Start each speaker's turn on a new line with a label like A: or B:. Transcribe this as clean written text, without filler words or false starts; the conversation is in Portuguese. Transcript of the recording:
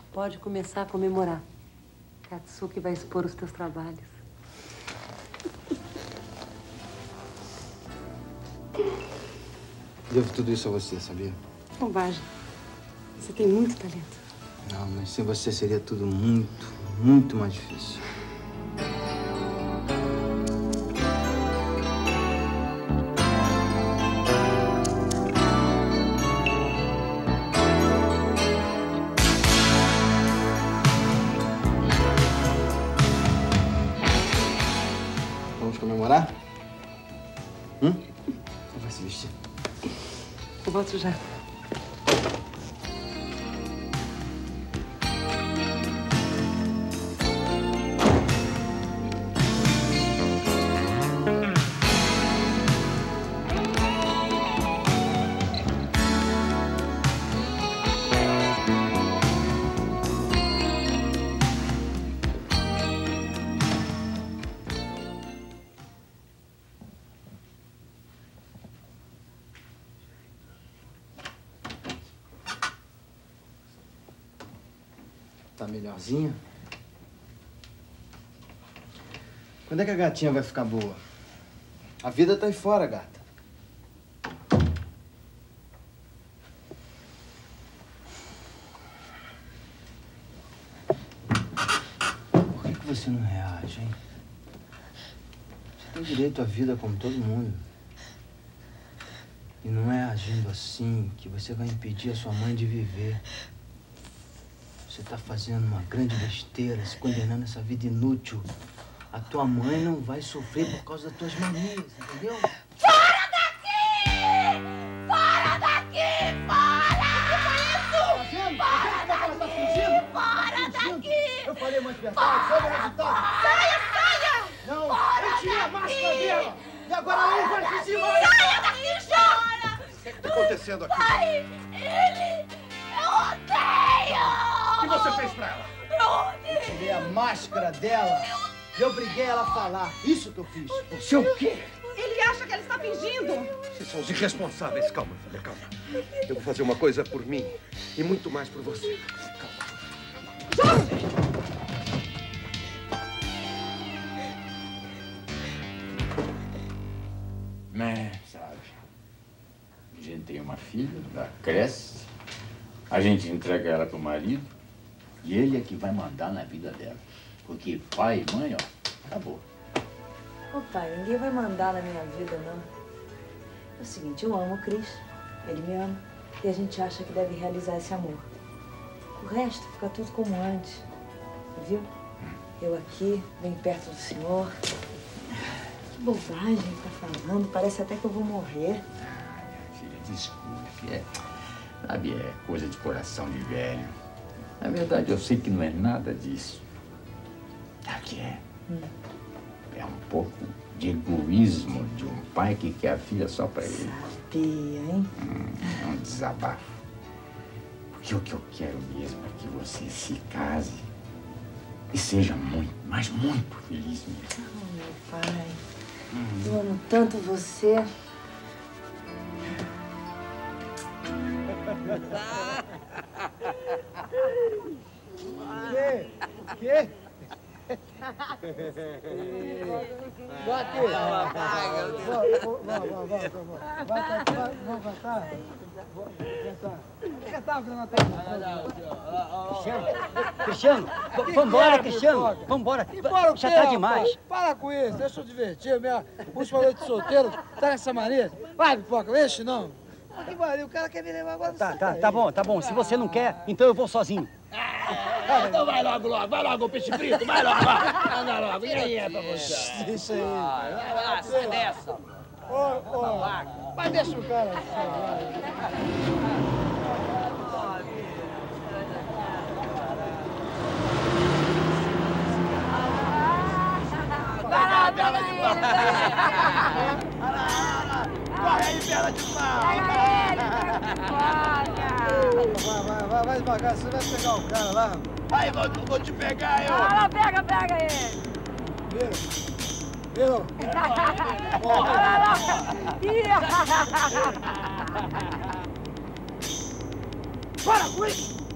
A: Pode começar a comemorar. Katsuki vai expor os teus trabalhos.
B: Devo tudo isso a você, sabia?
A: Bobagem. Você tem muito talento.
B: Não, mas sem você seria tudo muito, muito mais difícil. Vamos comemorar? Então vai se vestir.
A: Eu volto já.
B: Tá melhorzinha? Quando é que a gatinha vai ficar boa? A vida tá aí fora, gata. Por que você não reage, hein? Você tem direito à vida como todo mundo. E não é agindo assim que você vai impedir a sua mãe de viver. Você tá fazendo uma grande besteira, se condenando essa vida inútil. A tua mãe não vai sofrer por causa das tuas manias, entendeu?
C: Fora daqui! Fora daqui! Fora! O que foi isso? Fora daqui! Fora daqui!
B: Eu falei mais verdade, sabe o resultado?
C: Saia, saia!
B: Não,
C: Fora
B: eu tirei a
C: daqui!
B: máscara dela! E agora ela não vai fugir mais!
C: Saia daqui, chora!
D: O que tá acontecendo aqui?
C: Pai, ele... Eu odeio!
D: O que você fez pra ela?
B: Eu tirei a máscara dela e obriguei ela a falar. Isso que eu fiz.
D: Você é o quê?
E: Ele acha que ela está fingindo.
D: Vocês são os irresponsáveis. Calma, filha, calma. Eu vou fazer uma coisa por mim e muito mais por você. Calma.
F: Né, sabe? A gente tem uma filha, ela cresce, a gente entrega ela pro marido e ele é que vai mandar na vida dela. Porque pai e mãe, ó, acabou.
G: Ô pai, ninguém vai mandar na minha vida, não. É o seguinte, eu amo o Cris, ele me ama, e a gente acha que deve realizar esse amor. O resto fica tudo como antes, viu? Eu aqui, bem perto do senhor. Que bobagem que tá falando, parece até que eu vou morrer.
F: Filha, desculpe, sabe, é coisa de coração de velho. Na verdade, eu sei que não é nada disso. Sabe o que é? É um pouco de egoísmo de um pai que quer a filha só pra ele.
G: Sabia, hein?
F: É um desabafo. Porque o que eu quero mesmo é que você se case e seja muito, mas muito feliz mesmo.
G: Oh, meu pai, eu amo tanto você.
B: O quê? Bate!
H: Cristiano, vambora, Cristiano. Vambora.
I: Embora o quê,
H: Já tá demais.
I: rapaz? Para com isso, deixa eu divertir. Minha última noite de solteiro, tá nessa mania. Vai, pipoca, não enche não. Que valeu, o cara quer me levar agora.
H: Tá bom. Se você não quer, então eu vou sozinho.
I: Então vai logo, peixe frito, vai logo. Anda logo, e aí é pra você?
B: Isso aí.
I: Vai lá, sai dessa. Mas deixa o cara.
C: Vai lá, bela de pau!
I: Corre aí, bela de pau!
B: Vai devagar, você vai pegar o cara lá.
I: Aí, vou te pegar, eu!
C: Vai lá, pega ele!
B: Viu?
C: Vai lá!
I: Para com isso!